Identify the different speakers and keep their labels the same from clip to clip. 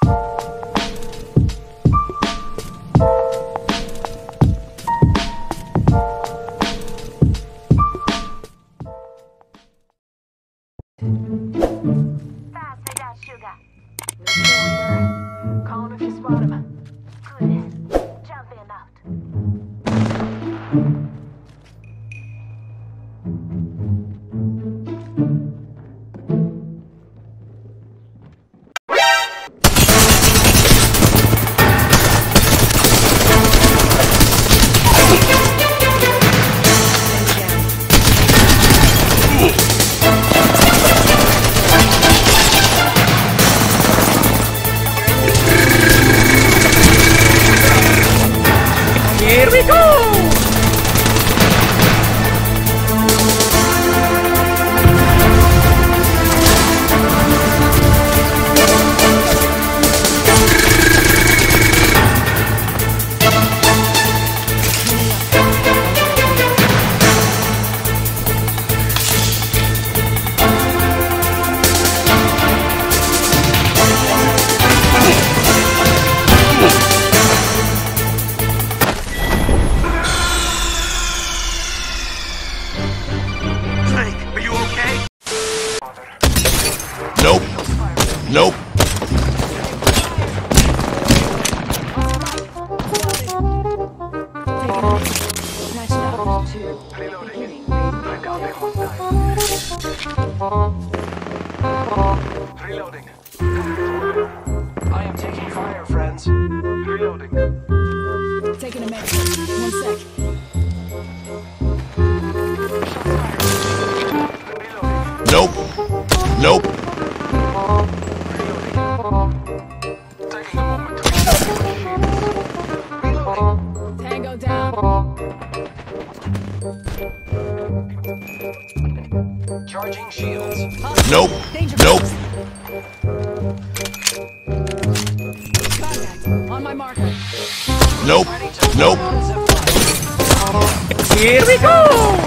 Speaker 1: Fast, I got sugar. Call him if you spot him. Good. Jump in out.
Speaker 2: Here we go!
Speaker 3: Nope. Nope.
Speaker 4: Reloading. I am taking fire, friends. Reloading.
Speaker 5: Taking a minute. 1 sec.
Speaker 3: Nope. Nope.
Speaker 4: Taking a moment to reloading.
Speaker 5: Tango down.
Speaker 4: Charging shields.
Speaker 3: Nope.
Speaker 5: Danger.
Speaker 3: Nope.
Speaker 5: Contact. On my marker.
Speaker 3: Nope. Nope.
Speaker 2: Here we go!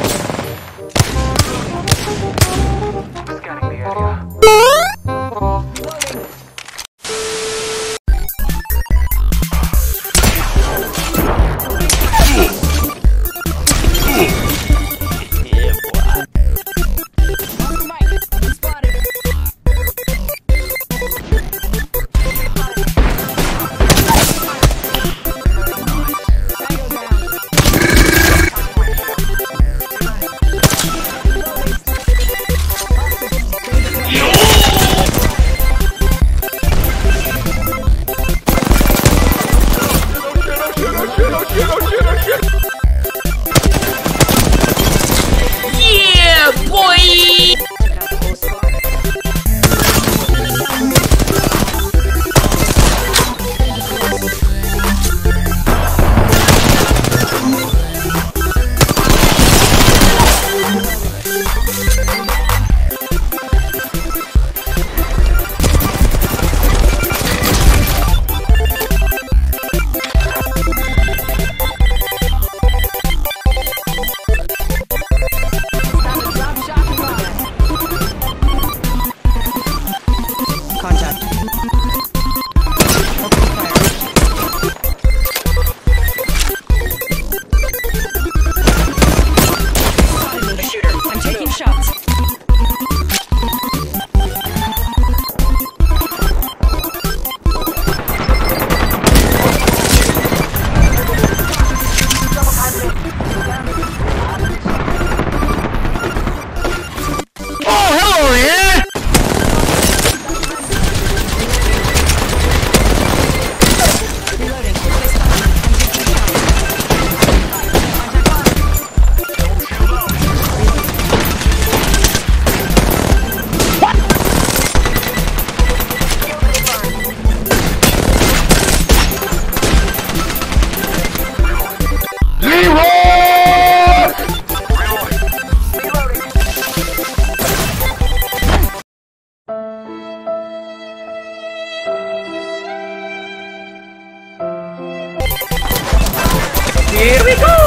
Speaker 4: Scanning the area.
Speaker 5: Marker Mike. Spotted. Tango down.
Speaker 2: Yeah, boy!
Speaker 5: Drop shot and fire. Contact. Open fire. Spotted me. Shooter. I'm taking shots.
Speaker 2: Oh, hello there!
Speaker 5: Reloading. Place cover. I'm taking shots. Contact on.
Speaker 2: Here we go!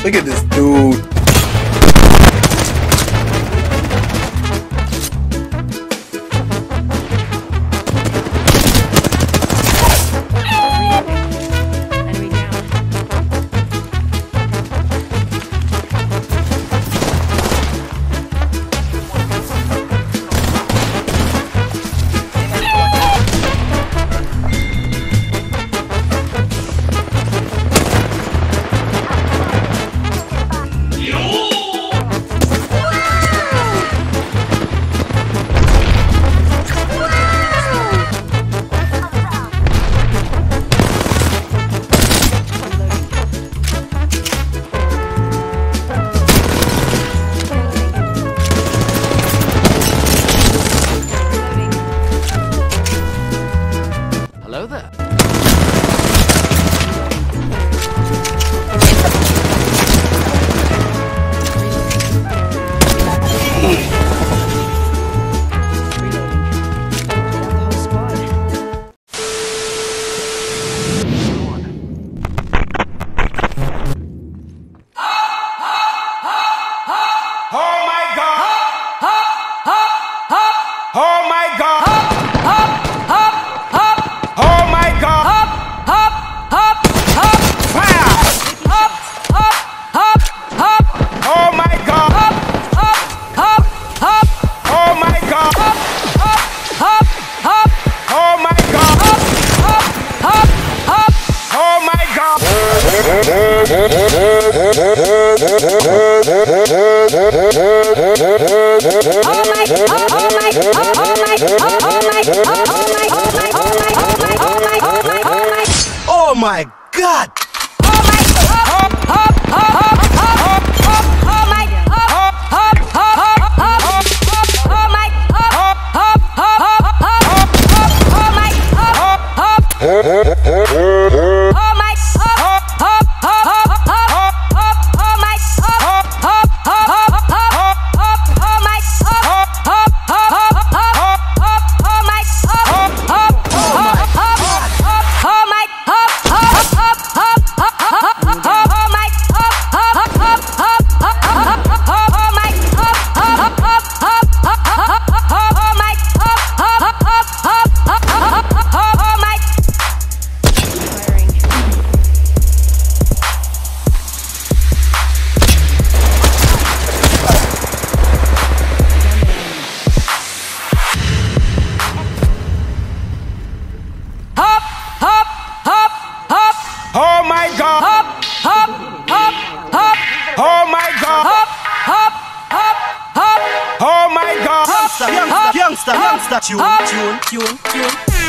Speaker 6: Look at this dude.
Speaker 5: Enemy down.
Speaker 2: Hello there.
Speaker 5: The whole squad.
Speaker 6: Oh my god! Oh my god! Oh my god! Fire! Oh my god! Oh my god! Oh my god! Oh my god! Oh my god! Oh my god! Oh my god! Oh my god! Youngster, youngster, youngster, tune, tune, tune, tune.